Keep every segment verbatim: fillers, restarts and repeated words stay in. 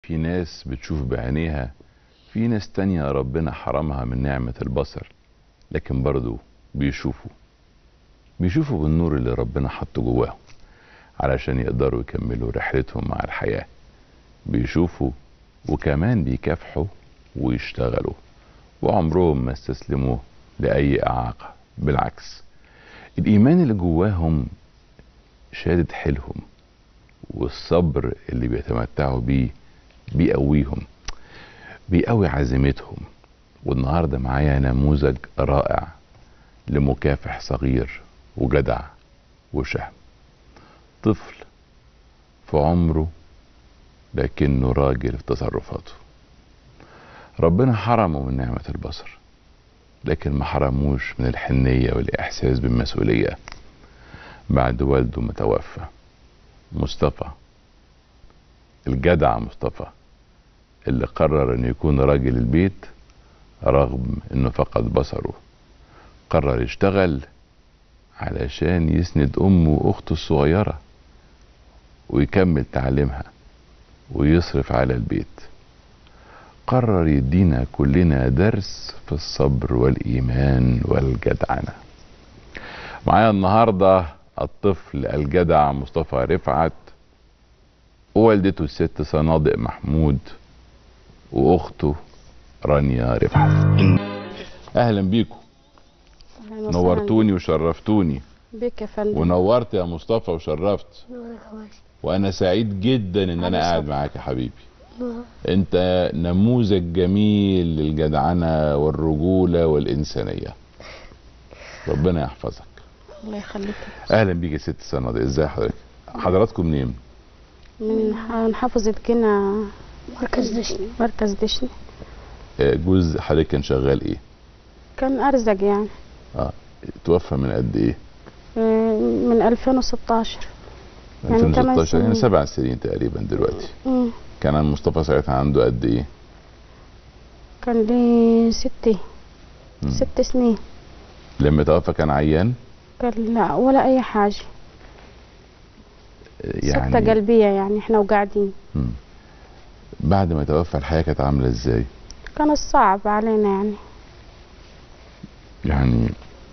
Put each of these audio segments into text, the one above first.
في ناس بتشوف بعينيها، في ناس تانية ربنا حرمها من نعمة البصر، لكن برضو بيشوفوا بيشوفوا بالنور اللي ربنا حطه جواهم علشان يقدروا يكملوا رحلتهم مع الحياة. بيشوفوا وكمان بيكافحوا ويشتغلوا، وعمرهم ما استسلموا لأي إعاقة. بالعكس، الإيمان اللي جواهم شادد حيلهم، والصبر اللي بيتمتعوا بيه بيقويهم، بيقوي عزيمتهم. والنهارده معايا نموذج رائع لمكافح صغير وجدع وشهم. طفل في عمره لكنه راجل في تصرفاته. ربنا حرمه من نعمة البصر، لكن ما حرموش من الحنية والإحساس بالمسؤولية. بعد والده ما توفى، مصطفى الجدع مصطفى اللي قرر انه يكون راجل البيت رغم انه فقد بصره، قرر يشتغل علشان يسند امه واخته الصغيرة ويكمل تعليمها ويصرف على البيت. قرر يدينا كلنا درس في الصبر والايمان والجدعنة. معايا النهاردة الطفل الجدع مصطفى رفعت، ووالدته الست صنادق محمود، واخته رانيا رفعت. اهلا بيكم، نورتوني وشرفتوني. بك يا فندم. ونورت يا مصطفى وشرفت، وانا سعيد جدا ان انا قاعد معاك يا حبيبي. انت نموذج جميل للجدعنة والرجولة والانسانية، ربنا يحفظك. الله يخليك. اهلا بيك يا ست صنادق. ازاي حضرتك؟ حضراتكم منين؟ من محافظة جنة، مركز دشني. مركز دشني. جوز حضرتك كان شغال ايه؟ كان أرزق يعني. اه توفى من قد ايه؟ من ألفين وستاشر. ألفين وستاشر يعني سبع سنين تقريبا دلوقتي. مم. كان مصطفى ساعتها عنده قد ايه؟ كان لي ستة ست سنين. لما توفى كان عيان؟ كان لا ولا أي حاجة، يعني سكتة قلبية يعني احنا وقاعدين. مم. بعد ما توفى الحياة كانت عاملة ازاي؟ كان صعب علينا يعني. يعني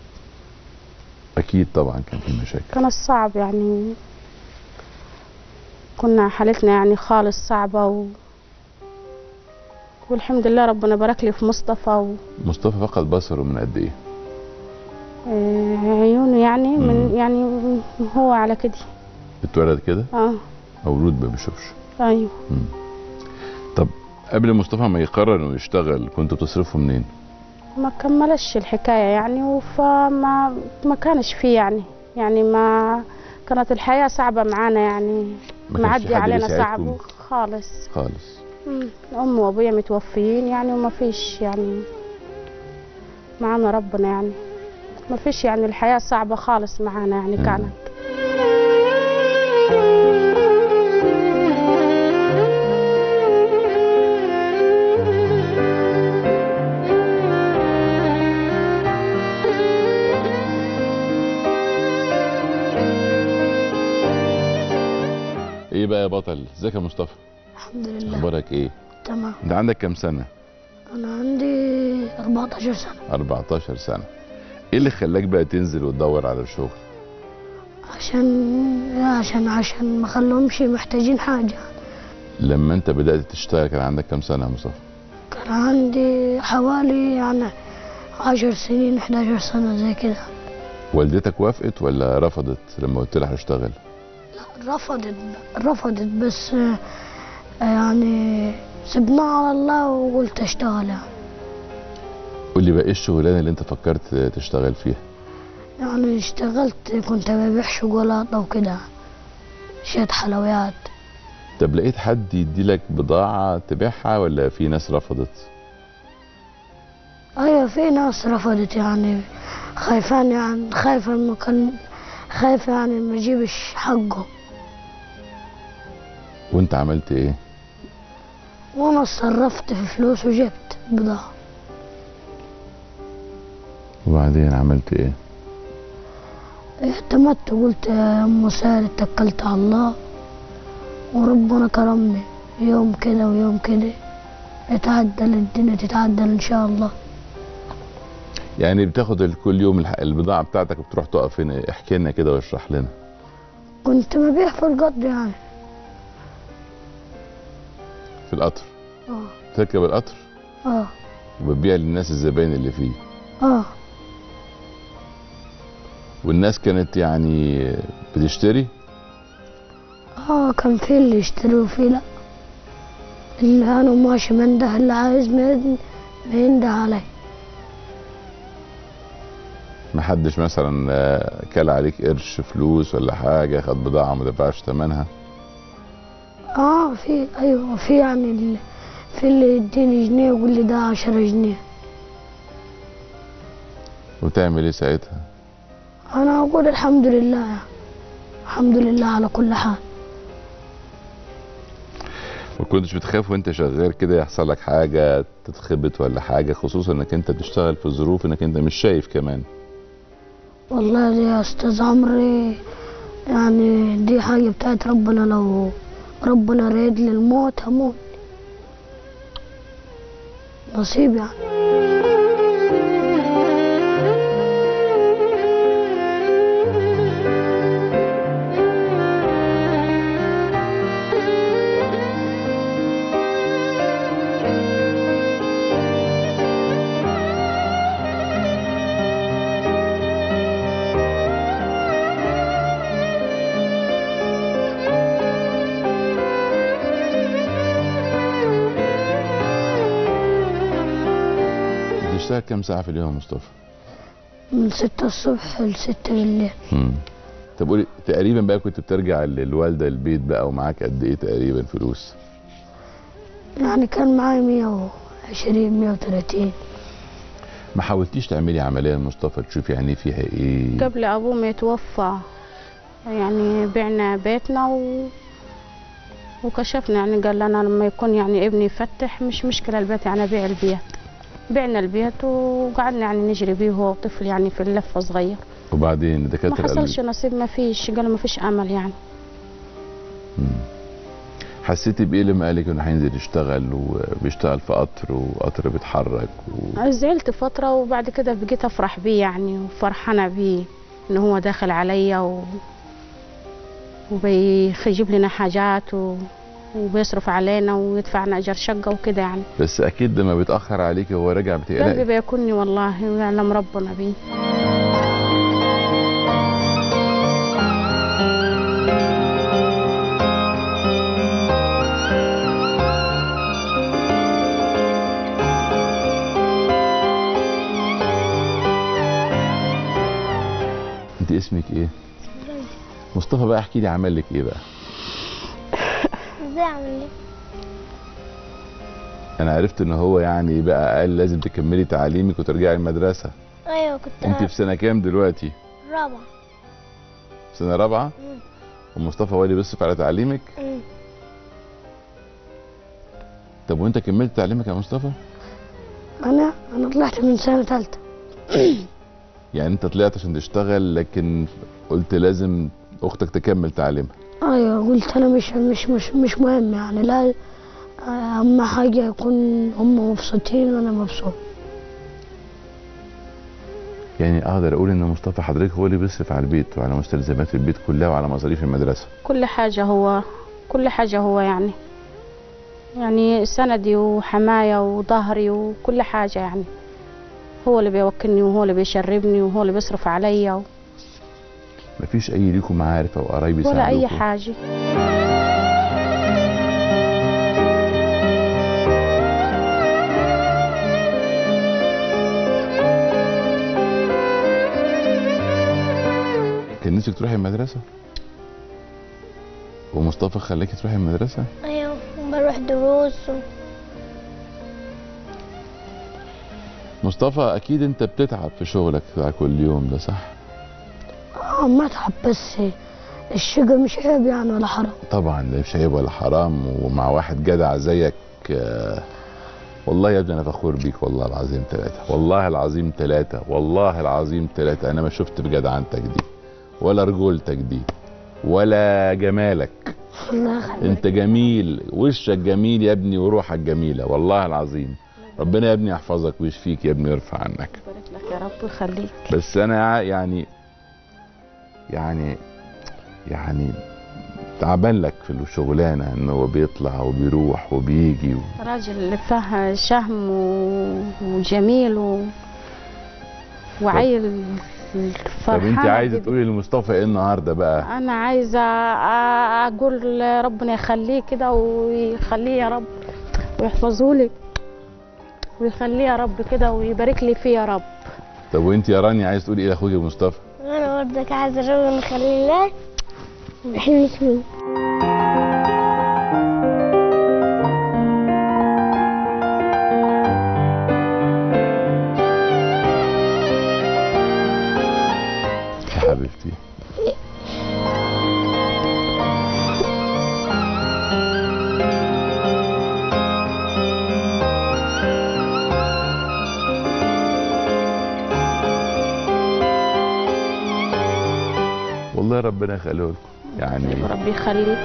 اكيد طبعا كان في مشاكل. كان صعب يعني، كنا حالتنا يعني خالص صعبة و... والحمد لله ربنا بارك لي في مصطفى. و... مصطفى فقد بصره من قد ايه؟ آه عيونه يعني مم. من يعني هو على كده اتولد كده؟ اه مولود ما بيشوفش. ايوه. مم. طب قبل مصطفى ما يقرر انه يشتغل كنتوا بتصرفوا منين؟ ما كملش الحكايه يعني، فما ما كانش فيه يعني يعني ما كانت الحياه صعبه معانا يعني، معدي علينا صعب خالص خالص. امم امي وابويا متوفيين يعني، وما فيش يعني معانا ربنا يعني، ما فيش يعني الحياه صعبه خالص معانا يعني. مم. كانت ايه بقى يا بطل؟ ازيك يا مصطفى؟ الحمد لله. اخبارك ايه؟ تمام. انت عندك كام سنة؟ انا عندي أربعتاشر سنة. أربعتاشر سنة. ايه اللي خلاك بقى تنزل وتدور على الشغل؟ عشان عشان عشان ما خلوهمش محتاجين حاجة. لما انت بدأت تشتغل كان عندك كام سنة يا مصطفى؟ كان عندي حوالي يعني عشر سنين، حداشر سنة زي كده. والدتك وافقت ولا رفضت لما قلت لها هشتغل؟ لا رفضت رفضت بس يعني سبناها على الله وقلت اشتغل يعني. قول لي بقى ايه الشغلانه اللي انت فكرت تشتغل فيها؟ يعني اشتغلت كنت ببيع شوكولاته وكده، شيت حلويات. طب لقيت حد يديلك بضاعه تبيعها ولا في ناس رفضت؟ ايوه في ناس رفضت يعني، خايفان يعني، خايفه انه كان خايفه يعني ما يجيبش حقه. وانت عملت ايه؟ وانا اتصرفت في فلوس وجبت بضاعه. وبعدين عملت ايه؟ اعتمدت وقلت يا ام سهل اتكلت على الله وربنا كرمني. يوم كده ويوم كده يتعدل الدنيا، تتعدل ان شاء الله. يعني بتاخد كل يوم البضاعة بتاعتك وبتروح تقف هنا؟ احكي لنا كده واشرح لنا. كنت ببيع في القطر يعني. في القطر؟ اه. تركب القطر؟ اه. وبتبيع للناس الزباين اللي فيه؟ اه. والناس كانت يعني بتشتري؟ اه كان في اللي يشتري وفي لا. اللي انا ماشي منده، اللي عايز بينده علي. محدش مثلا كل عليك قرش فلوس ولا حاجة، خد بضاعة ما دفعش ثمنها؟ اه في، ايوه في يعني اللي في اللي يديني جنيه ويقول لي ده عشرة جنيه. وتعمل ايه ساعتها؟ انا اقول الحمد لله يعني. الحمد لله على كل حال. ما كنتش بتخاف وانت شغال كده يحصل لك حاجة تتخبط ولا حاجة، خصوصا انك انت بتشتغل في ظروف انك انت مش شايف كمان؟ والله يا استاذ عمرو يعني دي حاجة بتاعت ربنا، لو ربنا راد لي الموت هموت، نصيب يعني. بتشتغل كام ساعة في اليوم يا مصطفى؟ من ستة الصبح لستة بالليل. امم طب قولي تقريبا بقى كنت بترجع للوالدة البيت بقى ومعاك قد ايه تقريبا فلوس؟ يعني كان معايا مية وعشرين مية وتلاتين. ما حاولتيش تعملي عملية يا مصطفى تشوفي يعني فيها ايه؟ قبل ابوه ما يتوفى يعني بعنا بيتنا و... وكشفنا، يعني قال لنا لما يكون يعني ابني يفتح مش مشكلة البيت، يعني ابيع البيت. بعنا البيت وقعدنا يعني نجري بيه هو طفل يعني في اللفة صغير. وبعدين الدكاترة ما حصلش نصيب، ما فيش، قالوا ما فيش امل يعني. مم. حسيتي بايه لما قالك انه هينزل يشتغل وبيشتغل في قطر وقطر بيتحرك و... زعلت فترة وبعد كده بقيت افرح بيه يعني وفرحانة بيه ان هو داخل عليا و... وبيجيب لنا حاجات و... وبيصرف علينا ويدفعنا اجر شقة وكده يعني. بس اكيد لما بيتأخر عليك هو راجع بتقلقي؟ قلبي بيكونني والله ويعلم ربنا بيه. انت اسمك ايه؟ مصطفى. بقى احكي لي عمل لك ايه بقى؟ ازاي عمل لي؟ انا عرفت ان هو يعني بقى قال لازم تكملي تعليمك وترجعي المدرسة. ايوه كنت. انت في سنة كام دلوقتي؟ رابعة. سنة رابعة؟ مم. ومصطفى هو اللي بيصرف على تعليمك؟ مم. طب وانت كملت تعليمك يا مصطفى؟ انا انا طلعت من سنة تالتة. يعني انت طلعت عشان تشتغل لكن قلت لازم اختك تكمل تعليمها. ايوه قلت انا مش مش مش مش مهم يعني، لا اهم حاجة يكون هم مبسوطين وانا مبسوط. يعني اقدر اقول ان مصطفى حضرتك هو اللي بيصرف على البيت وعلى مستلزمات البيت كلها وعلى مصاريف المدرسة؟ كل حاجة هو كل حاجة هو يعني يعني سندي وحماية وظهري وكل حاجة يعني. هو اللي بيوكلني وهو اللي بيشربني وهو اللي بيصرف عليا و... مفيش اي ليكم معارف او قرايب يساعدوكم؟ ولا اي حاجة. كان نفسك تروحي المدرسة؟ ومصطفى خلاكي تروحي المدرسة؟ ايوه بروح دروس و... مصطفى اكيد انت بتتعب في شغلك كل يوم ده صح؟ اه ما اتعب، بس الشقة مش عيب يعني ولا حرام. طبعا لا مش عيب ولا حرام، ومع واحد جدع زيك. آه والله يا ابني انا فخور بيك والله العظيم ثلاثة، والله العظيم ثلاثة، والله العظيم ثلاثة. انا ما شفت بجدعنتك دي ولا رجولتك دي ولا جمالك الله يخليك. انت جميل، وشك جميل يا ابني وروحك جميله والله العظيم. ربنا يا ابني يحفظك ويشفيك يا ابني ويرفع عنك. يبارك لك يا رب ويخليك. بس انا يعني يعني يعني تعبان لك في الشغلانه، ان هو بيطلع وبيروح وبيجي و... راجل فيه شهم و... وجميل و... وعيل فرحان. طب انت عايزه تقولي لمصطفى ايه النهارده بقى؟ انا عايزه اقول ربنا يخليه كده ويخليه يا رب ويحفظه لي ويخليه يا رب كده ويبارك لي فيه يا رب. طب وانت يا رانيا عايز تقولي ايه لاخوك مصطفى؟ انا برضك عايزه ربنا يخليه لك ويحميك فيه. يا حبيبتي والله ربنا يخليه لكم يعني. ربي يخليك.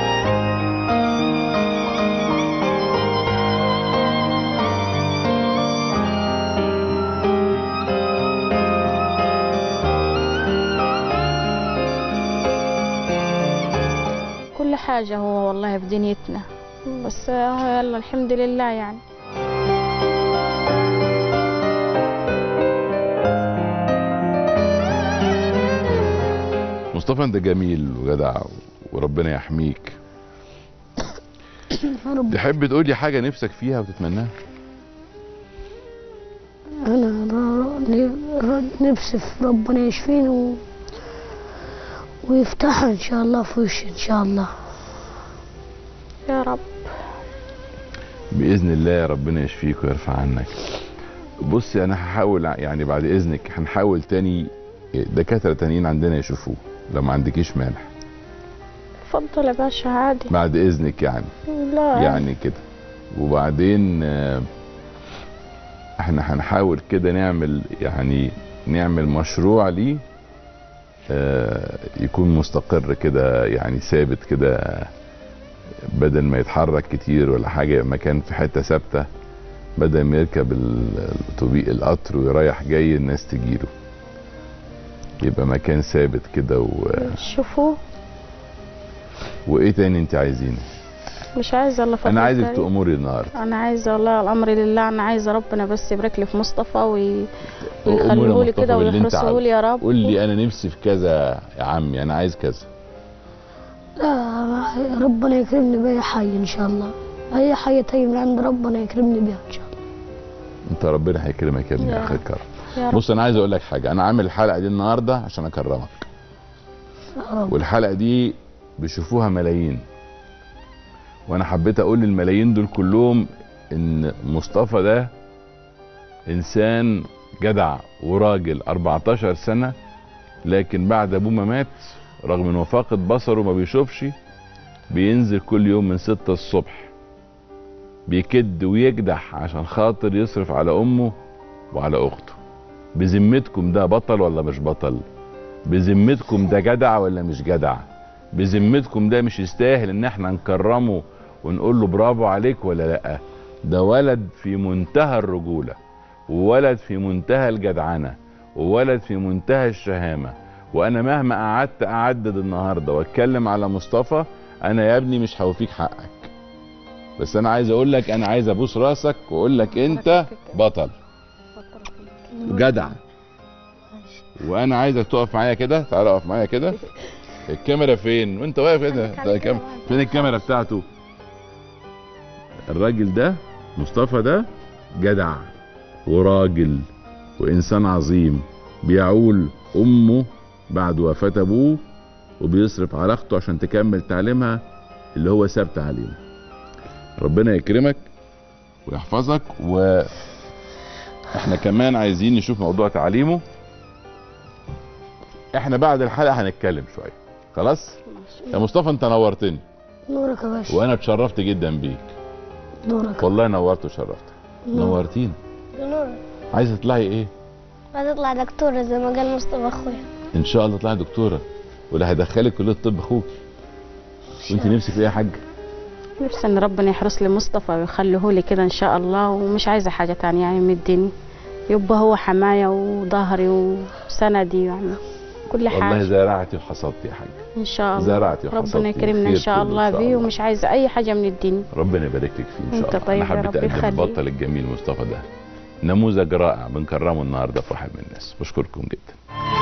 كل حاجة هو والله في دنيتنا، بس يلا الحمد لله يعني. مصطفى انت جميل وجدع وربنا يحميك. تحب تقولي حاجة نفسك فيها وتتمناها؟ انا نفسي في ربنا يشفيني و... ويفتحها ان شاء الله في وشي ان شاء الله يا رب. بإذن الله ربنا يشفيك ويرفع عنك. بصي انا هحاول يعني بعد اذنك هنحاول تاني دكاترة تانيين عندنا يشوفوه لو ما عندكيش مانع. اتفضل يا باشا عادي. بعد اذنك يعني. لا يعني كده. وبعدين احنا هنحاول كده نعمل يعني نعمل مشروع ليه يكون مستقر كده يعني ثابت كده، بدل ما يتحرك كتير ولا حاجة، مكان في حتة ثابتة، بدل ما يركب القطر ويريح جاي الناس تجيله، يبقى مكان ثابت كده و... شوفوا. وايه تاني انت عايزينه؟ مش عايزه الا فضل. انا عايزك تأمري النهارده. انا عايزه والله الامر لله، انا عايزه ربنا بس يبارك لي في مصطفى وي... ويخليه لي كده ويحرسه لي يا رب. قول لي انا نفسي في كذا يا عمي، انا عايز كذا. لا ربنا يكرمني بأي حي ان شاء الله، اي حي طيب من عند ربنا يكرمني بيها ان شاء الله. انت ربنا هيكرمك يا ابني اخر كرم. رب. بص انا عايز اقول لك حاجه، انا عامل الحلقه دي النهارده عشان اكرمك. والحلقه دي بيشوفوها ملايين، وانا حبيت اقول للملايين دول كلهم ان مصطفى ده انسان جدع وراجل أربعتاشر سنة، لكن بعد ابوه ما مات رغم انه فاقد بصره ما بيشوفش، بينزل كل يوم من ستة الصبح بيكد ويجدح عشان خاطر يصرف على امه وعلى اخته. بذمتكم ده بطل ولا مش بطل؟ بذمتكم ده جدع ولا مش جدع؟ بذمتكم ده مش يستاهل ان احنا نكرمه ونقول له برافو عليك ولا لا؟ ده ولد في منتهى الرجولة، وولد في منتهى الجدعنة، وولد في منتهى الشهامة. وانا مهما قعدت اعدد النهاردة واتكلم على مصطفى، انا يا ابني مش هوفيك حقك، بس انا عايز اقول لك، انا عايز ابوس راسك واقول لك انت بطل جدع. وانا عايزك تقف معايا كده، تعالى اقف معايا كده. الكاميرا فين وانت واقف كده؟ فين الكاميرا بتاعته؟ الراجل ده مصطفى ده جدع وراجل وانسان عظيم، بيعول امه بعد وفاة ابوه وبيصرف على اخته عشان تكمل تعليمها اللي هو ساب تعليمه. ربنا يكرمك ويحفظك. واحنا كمان عايزين نشوف موضوع تعليمه. احنا بعد الحلقة هنتكلم شوية. خلاص يا مصطفى؟ انت نورتني. نورك يا باشا. وانا اتشرفت جدا بيك. نورك والله نورت وشرفت. نورتينا. نورك. عايزه تطلعي ايه؟ عايزه اطلع دكتوره زي ما قال مصطفى اخويا. ان شاء الله تطلعي دكتوره، واللي هيدخلك كليه الطب اخوك. وانت نفسك في ايه يا حاج؟ نفسي ان ربنا يحرس لي مصطفى ويخليه لي كده ان شاء الله، ومش عايزه حاجه تانية يعني من الدنيا، يبقى هو حمايه وظهري وسندي يعني كل حاجه. والله زرعتي وحصدتي يا حاج ان شاء الله. زرعتي وحصدتي، ربنا يكرمنا ان شاء الله بيه، ومش عايزه اي حاجه من الدنيا. ربنا يبارك لك فيه ان شاء الله. طيب انا حبيت ربي اقدم البطل الجميل مصطفى ده، نموذج رائع بنكرمه النهارده في واحد من الناس. بشكركم جدا.